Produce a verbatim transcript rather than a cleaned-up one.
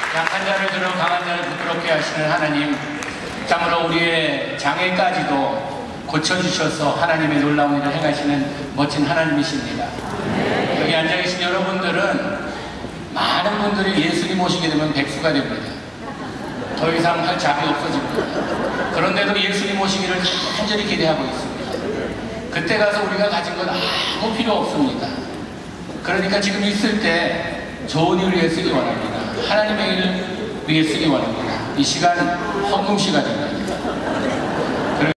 약한 자를 들어 강한 자를 부끄럽게 하시는 하나님, 참으로 우리의 장애까지도 고쳐주셔서 하나님의 놀라운 일을 행하시는 멋진 하나님이십니다. 여기 앉아계신 여러분들은 많은 분들이 예수님 오시게 되면 백수가 됩니다. 더 이상 할 잡이 없어집니다. 그런데도 예수님 오시기를 간절히 기대하고 있습니다. 그때 가서 우리가 가진 건 아무 필요 없습니다. 그러니까 지금 있을 때 좋은 일을 위해 쓰기 원합니다. 하나님의 일을 위해 쓰기 원합니다. 이 시간 헌금 시간입니다.